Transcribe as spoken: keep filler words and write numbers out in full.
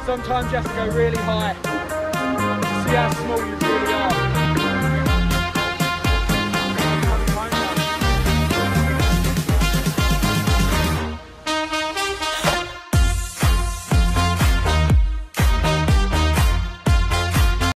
Sometimes you have to go really high to see how small you